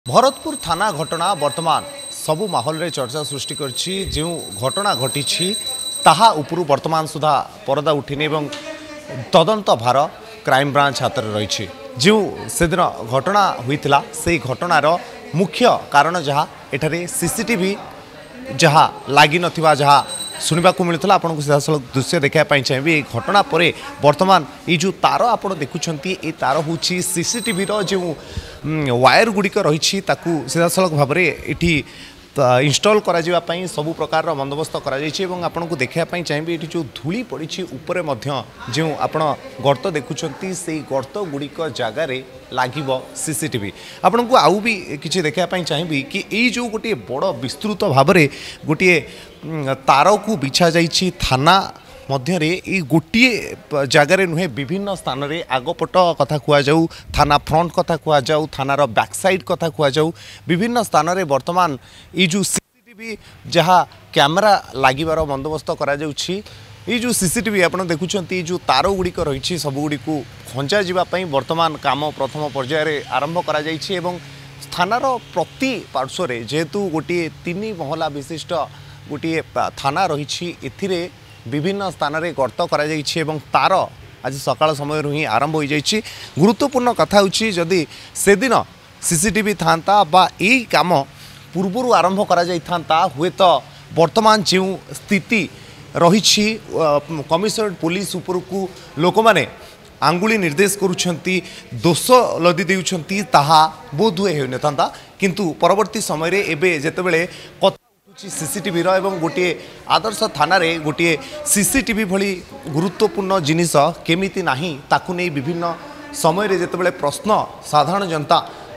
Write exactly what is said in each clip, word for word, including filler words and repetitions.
भरतपुर थाना घटना वर्तमान सबु माहौल रे चर्चा सृष्टि करछि। जो घटना घटी ताहा उपरु वर्तमान सुधा परदा उठिनी एवं तदंत भार क्राइम ब्रांच हाथ में रही। जो सेदिन घटना होइतिला से घटनार मुख्य कारण जहाँ एठारे सीसीटीवी जहाँ लगी नथिबा जहाँ शुणा मिलता आपको सीधा सड़क दृश्य देखापी चाहिए। घटना पर वर्तमान ये जो तार आप देखुं ये तार हूँ सीसीटीवी जो वायर गुड़िक रही सीधा सड़क भाव में ये इंस्टॉल करा सबु प्रकार बंदोबस्त आपको देखापी चाहिए। ये जो धूली पड़ी उपरे जो आप गर्त देखुं से गर्त गुड़िक जगार लगे सीसीटीवी आपन को आउ भी किसी देखापी चाहिए कि ये जो गोटे बड़ विस्तृत भाव में गोटे तार को बिछा जाइछि थाना मध्य ये गोटे जगार नुहे विभिन्न स्थान में आगपट कथा कहु थाना फ्रंट कथा कहु थानार बैक साइड कथा कहु विभिन्न स्थान में वर्तमान ये जो सीसीटीवी जहाँ कैमरा लागिबार बंदोबस्त करा जाउछि। ये जो सीसीटीवी आप देखुं जो तार गुड़िक रही सबुगुड़ी खंचा जावाई वर्तमान काम प्रथम पर्यायर आरंभ करा जाइछि एवं थानार प्रति पार्श्व जेहेतु गोटे तीन महला विशिष्ट गोटे थाना रही एथिरे विभिन्न स्थान में गर्त करा जाइछि एवं तार आज सकाळ समय ही आरंभ हो जाइछि। गुरुत्वपूर्ण कथा होछि जदि से दिन सीसीटीवी थांता बा एई काम पूर्वरु आरंभ करा जाई थांता हुए तो वर्तमान जो स्थिति रही कमिशनरेट पुलिस उपरकू लोक माने आंगुली निर्देश करुछंती दोष लदी देउछंती ताहा बोध हुए हो नथांता किंतु परवर्ती समय रे एबे जेतेबेले सीसीटीवी एवं गोटे आदर्श थाना रे गोटे सीसीटीवी भली गुरुत्वपूर्ण जिनिस केमिति नाही ताकु नै विभिन्न समय रे जेतेबेले प्रश्न साधारण जनता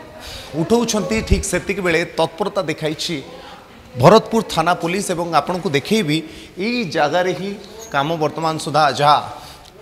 उठाउछंती ठीक सेतिक बेले तत्परता देखाइछि भरतपुर थाना पुलिस एवं आपन को देखैबी एई जगार ही काम वर्तमान सुधा जहाँ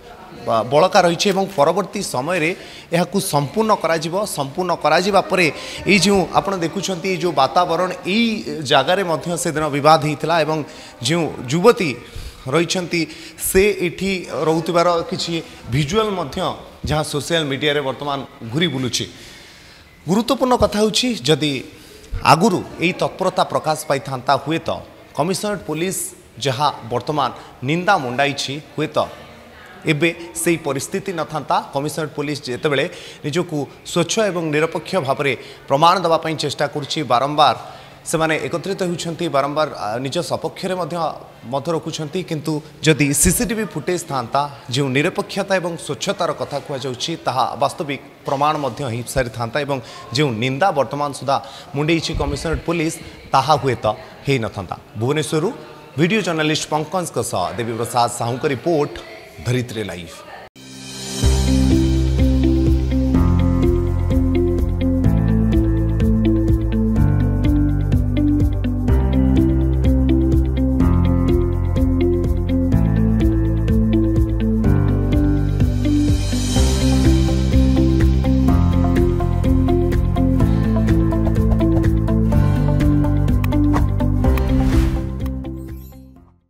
बड़का रही परवर्ती समय रे यह संपूर्ण करा संपूर्ण करा परे ये जो आप देखुं जो वातावरण यही जगार से दिन बद होता एवं जो युवती रही से एठी रोबार किसी भिजुआल जहाँ सोशल मीडिया रे वर्तमान घूरी बुलूची। गुरुत्वपूर्ण कथा होछि जदि आगुरु यही तत्परता प्रकाश पाई था हुए तो कमिशनरेट पुलिस जहाँ वर्तमान निंदा मुंडाई हुए तो एबे से परिस्थिति न था। कमिशनरेट पुलिस जेतेबेले निजकू स्वच्छ एवं निरपेक्ष भाव में प्रमाण देवाई चेष्टा करुच्ची बारंबार से माने एकत्रित होती बारंबार निज सपक्ष मत रखुंट किंतु जदि सीसीटीवी फुटेज था जो निरपेक्षता एवं स्वच्छतार कथा कहुच्छी ताहा वास्तविक प्रमाण हो सारी था एवं जो निंदा वर्तमान सुधा मुंडे कमिशनरेट पुलिस ताहा हुए तो हो न था। भुवनेश्वर वीडियो जर्नलिस्ट पंकज देवी प्रसाद साहू का रिपोर्ट धरित्री लाइव।